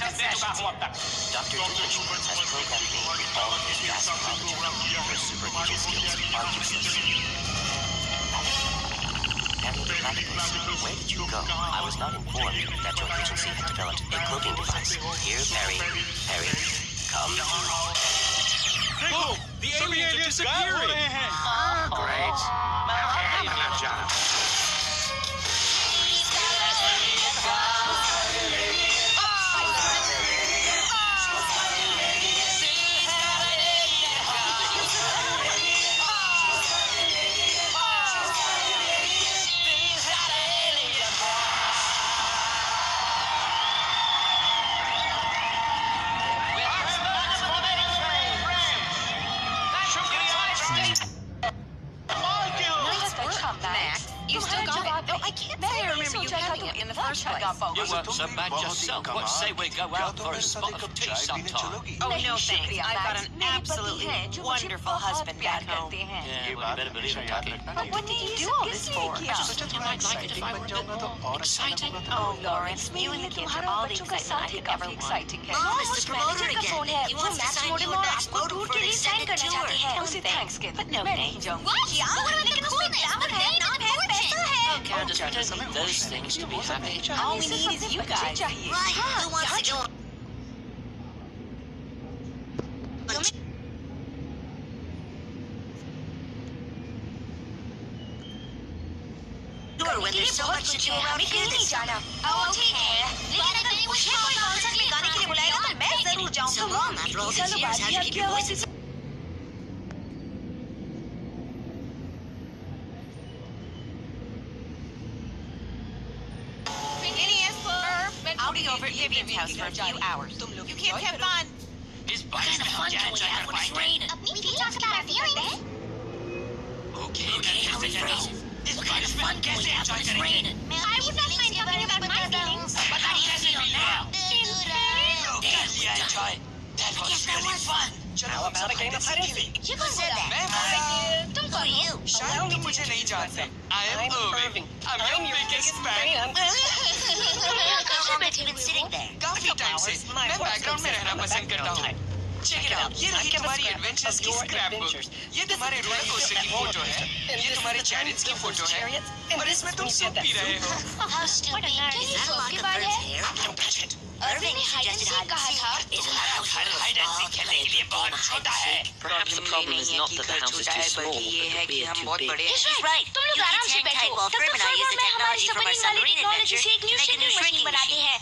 Dr. Division has programmed me all of his vast knowledge for super ninja skills are useless. Navigator, where did you go? I was not informed that your agency had developed a cloaking device. Here, Perry. Perry, come. Oh, the aliens are disappearing! Great. You still got it? No, I can't say I remember you having it in the first place. You weren't so bad yourself. What say we go out for a spot of tea sometime? Oh, no thanks. I've got an absolutely wonderful husband back home. Yeah, well, you better believe it, Tucky. But what did you do all this for? I just thought you might like it if I were a bit more exciting. Oh, Lawrence, you and the kids are all the excitement I could ever want. Mom, it's the promoter again. He wants to sign you and Max Moto for an extended tour. उसे thanks कहते But no thanks. What? Yeah, what about the coolness? I'm not Candace, we don't need those things to be happy. All we need is you guys. Right, who wants to go? When there's so much to do around here this summer. Oh, ठीक है. लेकिन अगर मुझे कोई concert में गाने के लिए बुलाएगा तो मैं जरूर जाऊंगा. So long after all these years, how do you keep your voices? Phineas, Ferb, I'll be over at Vivian's house for a few hours. You kids have fun. His buddy's now Dad trying to find it. We can talk about our feelings. Okay, how is it? This kind of fun कैसे enjoy करेंगे? I would not mind talking about my feelings. But how does it feel now? Yeah, enjoy. That was really fun. How about a game of hide and seek? You said that. Who are you? शायद तुम मुझे नहीं जानते. I am Irving. I'm your biggest fan. How long have you been sitting there? काफी time से मैं background में रहना पसंद करता हूँ. Check it out. ये रही तुम्हारी एडवेंचर्स की स्क्रैप बुक. ये तुम्हारे रोलर कोस्टर की फोटो है. ये तुम्हारे चैरिट्स की फोटो है. और इसमें तुम सूप पी रहे हो. How stupid. Is that a lock of bird's hair? Don't touch it. Irving suggested hide and seek. Isn't that how hide and seek खेलने के लिए बहुत छोटा है. Perhaps the problem is not that the house is too small, but the beer too big. He's right. तुम लोग आराम से बैठो. तब तक Ferb और मैं हमारी सपनी वाली टेक्नोलॉजी से एक न्यू शिपिंग मशीन बनाते हैं.